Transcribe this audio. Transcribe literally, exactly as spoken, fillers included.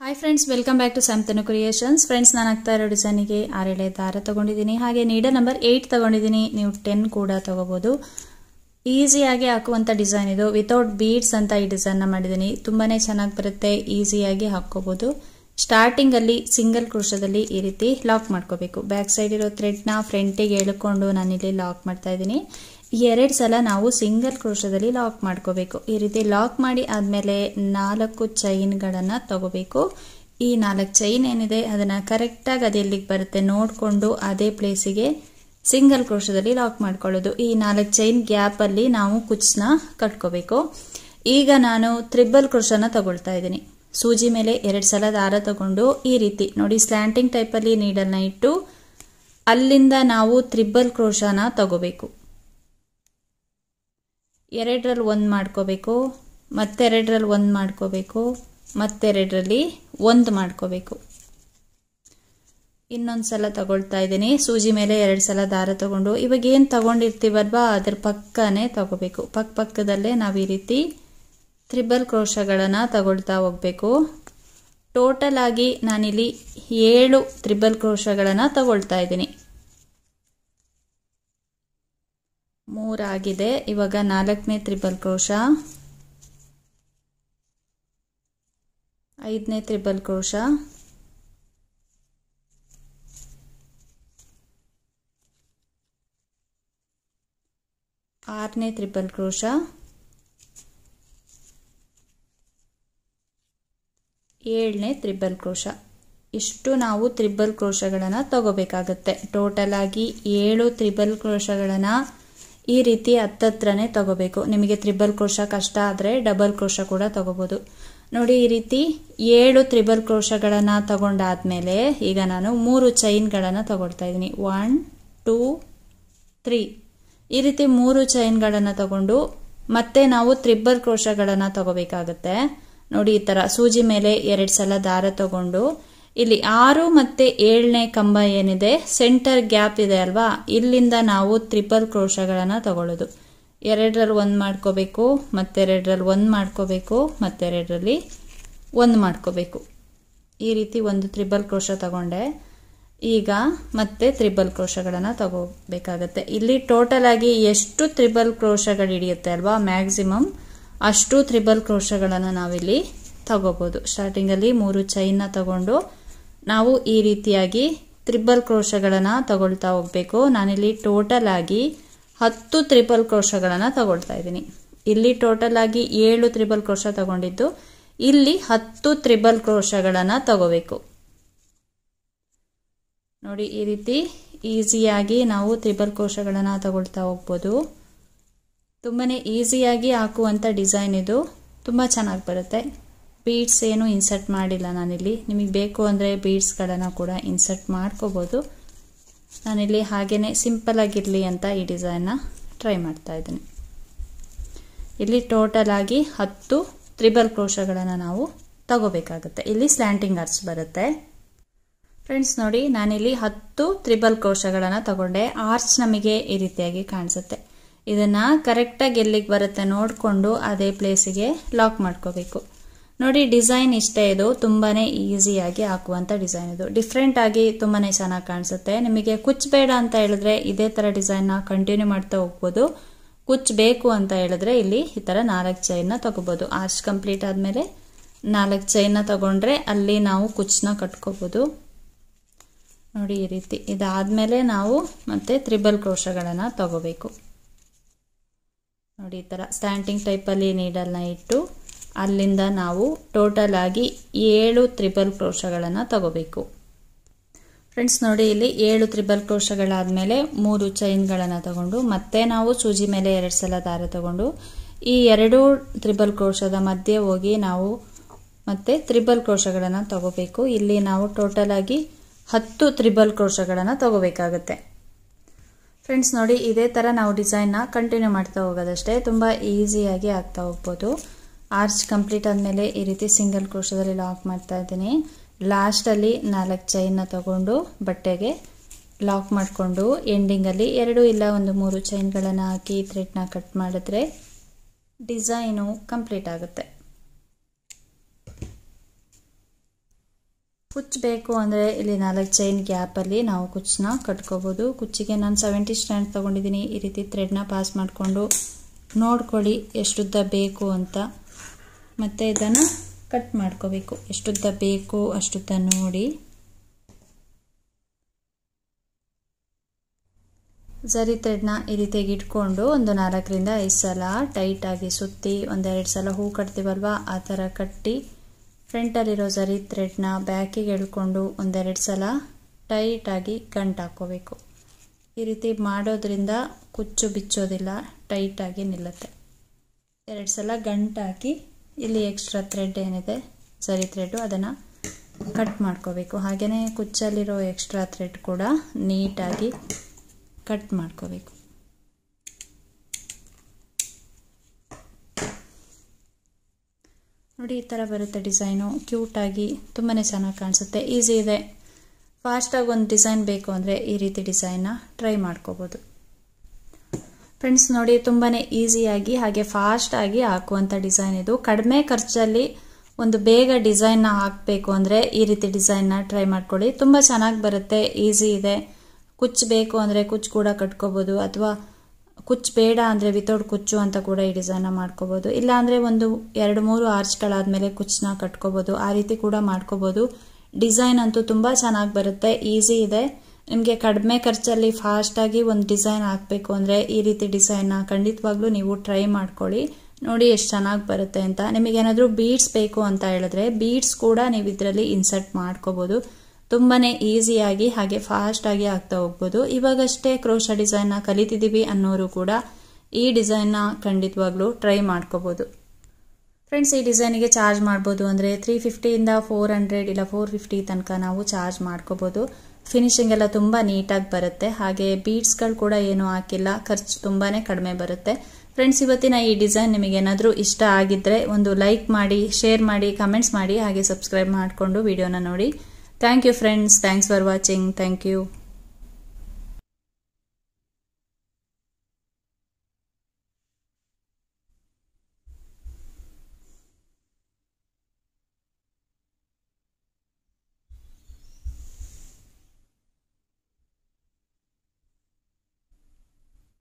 Hi friends, welcome back to Santanu creations. Friends, ನಾನು ಆಗ್ತಾ ಇರೋ ಡಿಸೈನಿಗೆ ಆರೇಳೆ ದಾರ ತಗೊಂಡಿದ್ದೀನಿ. ಹಾಗೆ ನೀಡಲ್ ನಂಬರ್ ಏಯ್ಟ್ ತಗೊಂಡಿದ್ದೀನಿ. ನೀವು ಟೆನ್ ಕೂಡ ತಗೋಬಹುದು. ಈಸಿಯಾಗಿ ಹಾಕುವಂಥ ಡಿಸೈನ್ ಇದು. ವಿತೌಟ್ ಬೀಡ್ಸ್ ಅಂತ ಈ ಡಿಸೈನ್ನ ಮಾಡಿದ್ದೀನಿ. ತುಂಬಾ ಚೆನ್ನಾಗಿ ಬರುತ್ತೆ, ಈಸಿಯಾಗಿ ಹಾಕ್ಕೋಬಹುದು. ಸ್ಟಾರ್ಟಿಂಗಲ್ಲಿ ಸಿಂಗಲ್ ಕ್ರೋಶದಲ್ಲಿ ಈ ರೀತಿ ಲಾಕ್ ಮಾಡ್ಕೋಬೇಕು. ಬ್ಯಾಕ್ ಸೈಡ್ ಇರೋ ಥ್ರೆಡ್ನ ಫ್ರಂಟಿಗೆ ಎಳ್ಕೊಂಡು ನಾನಿಲ್ಲಿ ಲಾಕ್ ಮಾಡ್ತಾ ಇದ್ದೀನಿ. ಎರಡು ಸಲ ನಾವು ಸಿಂಗಲ್ ಕ್ರೋಶದಲ್ಲಿ ಲಾಕ್ ಮಾಡ್ಕೋಬೇಕು. ಈ ರೀತಿ ಲಾಕ್ ಮಾಡಿ ಆದಮೇಲೆ ನಾಲ್ಕು ಚೈನ್ಗಳನ್ನು ತಗೋಬೇಕು. ಈ ನಾಲ್ಕು ಚೈನ್ ಏನಿದೆ ಅದನ್ನು ಕರೆಕ್ಟಾಗಿ ಅದು ಎಲ್ಲಿಗೆ ಬರುತ್ತೆ ನೋಡಿಕೊಂಡು ಅದೇ ಪ್ಲೇಸಿಗೆ ಸಿಂಗಲ್ ಕ್ರೋಶದಲ್ಲಿ ಲಾಕ್ ಮಾಡ್ಕೊಳ್ಳೋದು. ಈ ನಾಲ್ಕು ಚೈನ್ ಗ್ಯಾಪಲ್ಲಿ ನಾವು ಕುಚ್ಚನ್ನ ಕಟ್ಕೋಬೇಕು. ಈಗ ನಾನು ತ್ರಿಬಲ್ ಕ್ರೋಶನ ತಗೊಳ್ತಾ ಇದ್ದೀನಿ. ಸೂಜಿ ಮೇಲೆ ಎರಡು ಸಲ ದಾರ ತಗೊಂಡು ಈ ರೀತಿ ನೋಡಿ ಸ್ಲ್ಯಾಂಟಿಂಗ್ ಟೈಪಲ್ಲಿ ನೀಡಲ್ನ ಇಟ್ಟು ಅಲ್ಲಿಂದ ನಾವು ತ್ರಿಬಲ್ ಕ್ರೋಶನ ತಗೋಬೇಕು. ಎರಡರಲ್ಲಿ ಒಂದು ಮಾಡ್ಕೋಬೇಕು, ಮತ್ತೆರಡರಲ್ಲಿ ಒಂದು ಮಾಡ್ಕೋಬೇಕು, ಮತ್ತೆರಡರಲ್ಲಿ ಒಂದು ಮಾಡ್ಕೋಬೇಕು. ಇನ್ನೊಂದು ಸಲ ತಗೊಳ್ತಾ ಇದ್ದೀನಿ. ಸೂಜಿ ಮೇಲೆ ಎರಡು ಸಲ ದಾರ ತಗೊಂಡು ಇವಾಗ ಏನು ತಗೊಂಡಿರ್ತೀವಲ್ವಾ ಅದ್ರ ಪಕ್ಕನೇ ತಗೋಬೇಕು. ಪಕ್ಕ ಪಕ್ಕದಲ್ಲೇ ನಾವು ಈ ರೀತಿ ತ್ರಿಬಲ್ ಕ್ರೋಶಗಳನ್ನು ತಗೊಳ್ತಾ ಹೋಗ್ಬೇಕು. ಟೋಟಲ್ ಆಗಿ ನಾನಿಲ್ಲಿ ಏಳು ತ್ರಿಬಲ್ ಕ್ರೋಶಗಳನ್ನು ತಗೊಳ್ತಾ ಇದ್ದೀನಿ. ಮೂರಾಗಿದೆ. ಇವಾಗ ನಾಲ್ಕನೇ ತ್ರಿಬಲ್ ಕ್ರೋಶ, ಐದನೇ ತ್ರಿಬಲ್ ಕ್ರೋಶ, ಆರನೇ ತ್ರಿಬಲ್ ಕ್ರೋಶ, ಏಳನೇ ತ್ರಿಬಲ್ ಕ್ರೋಶ. ಇಷ್ಟು ನಾವು ತ್ರಿಬಲ್ ಕ್ರೋಶಗಳನ್ನು ತಗೋಬೇಕಾಗತ್ತೆ. ಟೋಟಲ್ ಆಗಿ ಏಳು ತ್ರಿಬಲ್ ಕ್ರೋಶಗಳನ್ನು ಈ ರೀತಿ ಹತ್ತತ್ರನೇ ತಗೋಬೇಕು. ನಿಮಗೆ ತ್ರಿಬಲ್ ಕ್ರೋಶ ಕಷ್ಟ ಆದರೆ ಡಬಲ್ ಕ್ರೋಶ ಕೂಡ ತಗೋಬಹುದು. ನೋಡಿ, ಈ ರೀತಿ ಏಳು ತ್ರಿಬಲ್ ಕ್ರೋಶಗಳನ್ನು ತಗೊಂಡಾದ್ಮೇಲೆ ಈಗ ನಾನು ಮೂರು ಚೈನ್ಗಳನ್ನು ತಗೊಳ್ತಾ ಇದ್ದೀನಿ. ಒನ್ ಟೂ ತ್ರೀ ಈ ರೀತಿ ಮೂರು ಚೈನ್ಗಳನ್ನು ತಗೊಂಡು ಮತ್ತೆ ನಾವು ತ್ರಿಬಲ್ ಕ್ರೋಶಗಳನ್ನು ತಗೋಬೇಕಾಗತ್ತೆ. ನೋಡಿ, ಈ ತರ ಸೂಜಿ ಮೇಲೆ ಎರಡು ಸಲ ದಾರ ತಗೊಂಡು ಇಲ್ಲಿ ಆರು ಮತ್ತೆ ಏಳನೇ ಕಂಬ ಏನಿದೆ ಸೆಂಟರ್ ಗ್ಯಾಪ್ ಇದೆ ಅಲ್ವಾ, ಇಲ್ಲಿಂದ ನಾವು ತ್ರಿಬಲ್ ಕ್ರೋಶಗಳನ್ನು ತಗೊಳ್ಳೋದು. ಎರಡರಲ್ಲಿ ಒಂದು ಮಾಡ್ಕೋಬೇಕು, ಮತ್ತೆರಡರಲ್ಲಿ ಒಂದು ಮಾಡ್ಕೋಬೇಕು, ಮತ್ತೆರಡರಲ್ಲಿ ಒಂದು ಮಾಡ್ಕೋಬೇಕು. ಈ ರೀತಿ ಒಂದು ತ್ರಿಬಲ್ ಕ್ರೋಶ ತಗೊಂಡೆ. ಈಗ ಮತ್ತೆ ತ್ರಿಬಲ್ ಕ್ರೋಶಗಳನ್ನು ತಗೋಬೇಕಾಗತ್ತೆ. ಇಲ್ಲಿ ಟೋಟಲ್ ಆಗಿ ಎಷ್ಟು ತ್ರಿಬಲ್ ಕ್ರೋಶಗಳು ಹಿಡಿಯುತ್ತೆ ಅಲ್ವಾ, ಮ್ಯಾಕ್ಸಿಮಮ್ ಅಷ್ಟು ತ್ರಿಬಲ್ ಕ್ರೋಶಗಳನ್ನು ನಾವಿಲ್ಲಿ ತಗೋಬಹುದು. ಸ್ಟಾರ್ಟಿಂಗಲ್ಲಿ ಮೂರು ಚೈನ್ನ ತಗೊಂಡು ನಾವು ಈ ರೀತಿಯಾಗಿ ತ್ರಿಬಲ್ ಕ್ರೋಶಗಳನ್ನು ತಗೊಳ್ತಾ ಹೋಗ್ಬೇಕು. ನಾನಿಲ್ಲಿ ಟೋಟಲ್ ಆಗಿ ಹತ್ತು ತ್ರಿಬಲ್ ಕ್ರೋಶಗಳನ್ನು ತಗೊಳ್ತಾ ಇದ್ದೀನಿ. ಇಲ್ಲಿ ಟೋಟಲ್ ಆಗಿ ಏಳು ತ್ರಿಬಲ್ ಕ್ರೋಶ ತಗೊಂಡಿದ್ದು, ಇಲ್ಲಿ ಹತ್ತು ತ್ರಿಬಲ್ ಕ್ರೋಶಗಳನ್ನು ತಗೋಬೇಕು. ನೋಡಿ, ಈ ರೀತಿ ಈಸಿಯಾಗಿ ನಾವು ತ್ರಿಬಲ್ ಕ್ರೋಶಗಳನ್ನು ತಗೊಳ್ತಾ ಹೋಗ್ಬೋದು. ತುಂಬಾನೇ ಈಸಿಯಾಗಿ ಹಾಕುವಂಥ ಡಿಸೈನ್ ಇದು. ತುಂಬ ಚೆನ್ನಾಗಿ ಬರುತ್ತೆ. ಬೀಡ್ಸ್ ಏನು ಇನ್ಸರ್ಟ್ ಮಾಡಿಲ್ಲ ನಾನಿಲ್ಲಿ. ನಿಮಗೆ ಬೇಕು ಅಂದರೆ ಬೀಡ್ಸ್ಗಳನ್ನು ಕೂಡ ಇನ್ಸರ್ಟ್ ಮಾಡ್ಕೋಬೋದು. ನಾನಿಲ್ಲಿ ಹಾಗೇನೆ ಸಿಂಪಲ್ ಆಗಿರಲಿ ಅಂತ ಈ ಡಿಸೈನ್ನ ಟ್ರೈ ಮಾಡ್ತಾ ಇದ್ದೀನಿ. ಇಲ್ಲಿ ಟೋಟಲ್ ಆಗಿ ಹತ್ತು ತ್ರಿಬಲ್ ಕ್ರೋಶಗಳನ್ನು ನಾವು ತಗೋಬೇಕಾಗುತ್ತೆ. ಇಲ್ಲಿ ಸ್ಲ್ಯಾಂಟಿಂಗ್ ಆರ್ಚ್ ಬರುತ್ತೆ. ಫ್ರೆಂಡ್ಸ್ ನೋಡಿ, ನಾನಿಲ್ಲಿ ಹತ್ತು ತ್ರಿಬಲ್ ಕ್ರೋಶಗಳನ್ನು ತಗೊಂಡೆ. ಆರ್ಚ್ ನಮಗೆ ಈ ರೀತಿಯಾಗಿ ಕಾಣಿಸುತ್ತೆ. ಇದನ್ನ ಕರೆಕ್ಟಾಗಿ ಎಲ್ಲಿಗೆ ಬರುತ್ತೆ ನೋಡಿಕೊಂಡು ಅದೇ ಪ್ಲೇಸಿಗೆ ಲಾಕ್ ಮಾಡ್ಕೋಬೇಕು. ನೋಡಿ, ಡಿಸೈನ್ ಇಷ್ಟೇ. ಇದು ತುಂಬಾನೇ ಈಸಿಯಾಗಿ ಹಾಕುವಂಥ ಡಿಸೈನ್ ಇದು. ಡಿಫ್ರೆಂಟ್ ಆಗಿ ತುಂಬಾನೇ ಚೆನ್ನಾಗಿ ಕಾಣಿಸುತ್ತೆ. ನಿಮಗೆ ಕುಚ್ ಬೇಡ ಅಂತ ಹೇಳಿದ್ರೆ ಇದೇ ಥರ ಡಿಸೈನ್ನ ಕಂಟಿನ್ಯೂ ಮಾಡ್ತಾ ಹೋಗ್ಬೋದು. ಕುಚ್ ಬೇಕು ಅಂತ ಹೇಳಿದ್ರೆ ಇಲ್ಲಿ ಈ ಥರ ನಾಲ್ಕು ಚೈನ್ನ ತಗೋಬೋದು. ಆರ್ಚ್ ಕಂಪ್ಲೀಟ್ ಆದಮೇಲೆ ನಾಲ್ಕು ಚೈನ್ನ ತಗೊಂಡ್ರೆ ಅಲ್ಲಿ ನಾವು ಕುಚ್ಚನ್ನ ಕಟ್ಕೋಬೋದು. ನೋಡಿ, ಈ ರೀತಿ ಇದಾದ್ಮೇಲೆ ನಾವು ಮತ್ತೆ ತ್ರಿಬಲ್ ಕ್ರೋಶಗಳನ್ನು ತಗೋಬೇಕು. ನೋಡಿ, ಈ ಥರ ಸ್ಟ್ಯಾಂಟಿಂಗ್ ಟೈಪಲ್ಲಿ ನೀಡಲ್ನ ಇಟ್ಟು ಅಲ್ಲಿಂದ ನಾವು ಟೋಟಲ್ ಆಗಿ ಏಳು ತ್ರಿಬಲ್ ಕ್ರೋಶಗಳನ್ನು ತಗೋಬೇಕು. ಫ್ರೆಂಡ್ಸ್ ನೋಡಿ, ಇಲ್ಲಿ ಏಳು ತ್ರಿಬಲ್ ಕ್ರೋಶಗಳಾದಮೇಲೆ ಮೂರು ಚೈನ್ಗಳನ್ನು ತಗೊಂಡು ಮತ್ತೆ ನಾವು ಸೂಜಿ ಮೇಲೆ ಎರಡು ಸಲ ದಾರ ತಗೊಂಡು ಈ ಎರಡು ತ್ರಿಬಲ್ ಕ್ರೋಶದ ಮಧ್ಯೆ ಹೋಗಿ ನಾವು ಮತ್ತೆ ತ್ರಿಬಲ್ ಕ್ರೋಶಗಳನ್ನು ತಗೋಬೇಕು. ಇಲ್ಲಿ ನಾವು ಟೋಟಲ್ ಆಗಿ ಹತ್ತು ತ್ರಿಬಲ್ ಕ್ರೋಶಗಳನ್ನು ತಗೋಬೇಕಾಗತ್ತೆ. ಫ್ರೆಂಡ್ಸ್ ನೋಡಿ, ಇದೇ ಥರ ನಾವು ಡಿಸೈನ್ನ ಕಂಟಿನ್ಯೂ ಮಾಡ್ತಾ ಹೋಗೋದಷ್ಟೇ. ತುಂಬ ಈಸಿಯಾಗಿ ಆಗ್ತಾ ಹೋಗ್ಬೋದು. ಆರ್ಚ್ ಕಂಪ್ಲೀಟ್ ಆದಮೇಲೆ ಈ ರೀತಿ ಸಿಂಗಲ್ ಕ್ರೋಶದಲ್ಲಿ ಲಾಕ್ ಮಾಡ್ತಾ ಇದ್ದೀನಿ. ಲಾಸ್ಟಲ್ಲಿ ನಾಲ್ಕು ಚೈನ್ನ ತಗೊಂಡು ಬಟ್ಟೆಗೆ ಲಾಕ್ ಮಾಡಿಕೊಂಡು ಎಂಡಿಂಗಲ್ಲಿ ಎರಡು ಇಲ್ಲ ಒಂದು ಮೂರು ಚೈನ್ಗಳನ್ನು ಹಾಕಿ ಥ್ರೆಡ್ನ ಕಟ್ ಮಾಡಿದ್ರೆ ಡಿಸೈನು ಕಂಪ್ಲೀಟ್ ಆಗುತ್ತೆ. ಕುಚ್ಚು ಬೇಕು ಅಂದರೆ ಇಲ್ಲಿ ನಾಲ್ಕು ಚೈನ್ ಗ್ಯಾಪಲ್ಲಿ ನಾವು ಕುಚ್ಚನ್ನ ಕಟ್ಕೋಬೋದು. ಕುಚ್ಚಿಗೆ ನಾನು ಸೆವೆಂಟಿ ಸ್ಟ್ಯಾಂಡ್ ತೊಗೊಂಡಿದ್ದೀನಿ. ಈ ರೀತಿ ಥ್ರೆಡ್ನ ಪಾಸ್ ಮಾಡಿಕೊಂಡು ನೋಡ್ಕೊಳ್ಳಿ ಎಷ್ಟುದ್ದ ಬೇಕು ಅಂತ, ಮತ್ತು ಇದನ್ನು ಕಟ್ ಮಾಡ್ಕೋಬೇಕು. ಎಷ್ಟುದ್ದ ಬೇಕು ಅಷ್ಟುದ್ದ ನೋಡಿ. ಸರಿ ಥ್ರೆಡ್ನ ಈ ರೀತಿಯಾಗಿ ಇಟ್ಕೊಂಡು ಒಂದು ನಾಲ್ಕರಿಂದ ಐದು ಸಲ ಟೈಟಾಗಿ ಸುತ್ತಿ, ಒಂದೆರಡು ಸಲ ಹೂ ಕಟ್ತೀವಲ್ವ ಆ ಥರ ಕಟ್ಟಿ, ಫ್ರಂಟಲ್ಲಿರೋ ಸರಿ ಥ್ರೆಡ್ನ ಬ್ಯಾಕಿಗೆ ಎಳ್ಕೊಂಡು ಒಂದೆರಡು ಸಲ ಟೈಟಾಗಿ ಗಂಟು ಹಾಕ್ಕೋಬೇಕು. ಈ ರೀತಿ ಮಾಡೋದ್ರಿಂದ ಕುಚ್ಚು ಬಿಚ್ಚೋದಿಲ್ಲ, ಟೈಟಾಗಿ ನಿಲ್ಲುತ್ತೆ. ಎರಡು ಸಲ ಗಂಟು ಹಾಕಿ ಇಲ್ಲಿ ಎಕ್ಸ್ಟ್ರಾ ಥ್ರೆಡ್ ಏನಿದೆ ಸರಿ ಥ್ರೆಡ್ಡು ಅದನ್ನು ಕಟ್ ಮಾಡ್ಕೋಬೇಕು. ಹಾಗೆಯೇ ಕುಚ್ಚಲ್ಲಿರೋ ಎಕ್ಸ್ಟ್ರಾ ಥ್ರೆಡ್ ಕೂಡ ನೀಟಾಗಿ ಕಟ್ ಮಾಡ್ಕೋಬೇಕು. ನೋಡಿ ಈ ಥರ ಬರುತ್ತೆ ಡಿಸೈನು. ಕ್ಯೂಟಾಗಿ ತುಂಬಾ ಚೆನ್ನಾಗಿ ಕಾಣಿಸುತ್ತೆ. ಈಸಿ ಇದೆ. ಫಾಸ್ಟಾಗಿ ಒಂದು ಡಿಸೈನ್ ಬೇಕು ಅಂದರೆ ಈ ರೀತಿ ಡಿಸೈನ್ನ ಟ್ರೈ ಮಾಡ್ಕೋಬೋದು. ಫ್ರೆಂಡ್ಸ್ ನೋಡಿ, ತುಂಬಾ ಈಸಿಯಾಗಿ ಹಾಗೆ ಫಾಸ್ಟಾಗಿ ಹಾಕುವಂಥ ಡಿಸೈನ್ ಇದು. ಕಡಿಮೆ ಖರ್ಚಲ್ಲಿ ಒಂದು ಬೇಗ ಡಿಸೈನ್ನ ಹಾಕಬೇಕು ಅಂದರೆ ಈ ರೀತಿ ಡಿಸೈನ್ನ ಟ್ರೈ ಮಾಡ್ಕೊಳ್ಳಿ. ತುಂಬ ಚೆನ್ನಾಗಿ ಬರುತ್ತೆ, ಈಸಿ ಇದೆ. ಕುಚ್ಚು ಬೇಕು ಅಂದರೆ ಕುಚ್ಚು ಕೂಡ ಕಟ್ಕೋಬೋದು, ಅಥವಾ ಕುಚ್ಚು ಬೇಡ ಅಂದರೆ ವಿತೌಟ್ ಕುಚ್ಚು ಅಂತ ಕೂಡ ಈ ಡಿಸೈನ್ನ ಮಾಡ್ಕೋಬೋದು. ಇಲ್ಲಾಂದರೆ ಒಂದು ಎರಡು ಮೂರು ಆರ್ಚ್ಗಳಾದಮೇಲೆ ಕುಚ್ಚನ್ನ ಕಟ್ಕೋಬೋದು, ಆ ರೀತಿ ಕೂಡ ಮಾಡ್ಕೋಬೋದು. ಡಿಸೈನ್ ಅಂತೂ ತುಂಬ ಚೆನ್ನಾಗಿ ಬರುತ್ತೆ, ಈಸಿ ಇದೆ. ನಿಮಗೆ ಕಡಿಮೆ ಖರ್ಚಲ್ಲಿ ಫಾಸ್ಟಾಗಿ ಒಂದು ಡಿಸೈನ್ ಹಾಕಬೇಕು ಅಂದರೆ ಈ ರೀತಿ ಡಿಸೈನ್ನ ಖಂಡಿತವಾಗ್ಲೂ ನೀವು ಟ್ರೈ ಮಾಡ್ಕೊಳ್ಳಿ. ನೋಡಿ ಎಷ್ಟು ಚೆನ್ನಾಗಿ ಬರುತ್ತೆ ಅಂತ. ನಿಮಗೇನಾದರೂ ಬೀಡ್ಸ್ ಬೇಕು ಅಂತ ಹೇಳಿದ್ರೆ ಬೀಡ್ಸ್ ಕೂಡ ನೀವು ಇದರಲ್ಲಿ ಇನ್ಸರ್ಟ್ ಮಾಡ್ಕೋಬೋದು. ತುಂಬಾ ಈಸಿಯಾಗಿ ಹಾಗೆ ಫಾಸ್ಟಾಗಿ ಆಗ್ತಾ ಹೋಗ್ಬೋದು. ಇವಾಗಷ್ಟೇ ಕ್ರೋಶಾ ಡಿಸೈನ್ನ ಕಲಿತಿದ್ದೀವಿ ಅನ್ನೋರು ಕೂಡ ಈ ಡಿಸೈನ್ನ ಖಂಡಿತವಾಗ್ಲೂ ಟ್ರೈ ಮಾಡ್ಕೋಬೋದು. ಫ್ರೆಂಡ್ಸ್, ಈ ಡಿಸೈನಿಗೆ ಚಾರ್ಜ್ ಮಾಡ್ಬೋದು ಅಂದರೆ ತ್ರೀ ಫಿಫ್ಟಿಯಿಂದ ಫೋರ್ ಹಂಡ್ರೆಡ್ ಇಲ್ಲ ಫೋರ್ ಫಿಫ್ಟಿ ತನಕ ನಾವು ಚಾರ್ಜ್ ಮಾಡ್ಕೋಬೋದು. ಫಿನಿಶಿಂಗ್ ಎಲ್ಲ ತುಂಬ ನೀಟಾಗಿ ಬರುತ್ತೆ. ಹಾಗೆ ಬೀಡ್ಸ್ಗಳು ಕೂಡ ಏನೂ ಹಾಕಿಲ್ಲ, ಖರ್ಚು ತುಂಬಾ ಕಡಿಮೆ ಬರುತ್ತೆ. ಫ್ರೆಂಡ್ಸ್, ಇವತ್ತಿನ ಈ ಡಿಸೈನ್ ನಿಮಗೇನಾದರೂ ಇಷ್ಟ ಆಗಿದ್ದರೆ ಒಂದು ಲೈಕ್ ಮಾಡಿ, ಶೇರ್ ಮಾಡಿ, ಕಮೆಂಟ್ಸ್ ಮಾಡಿ, ಹಾಗೆ ಸಬ್ಸ್ಕ್ರೈಬ್ ಮಾಡಿಕೊಂಡು ವಿಡಿಯೋನ ನೋಡಿ. Thank you friends. Thanks for watching. Thank you.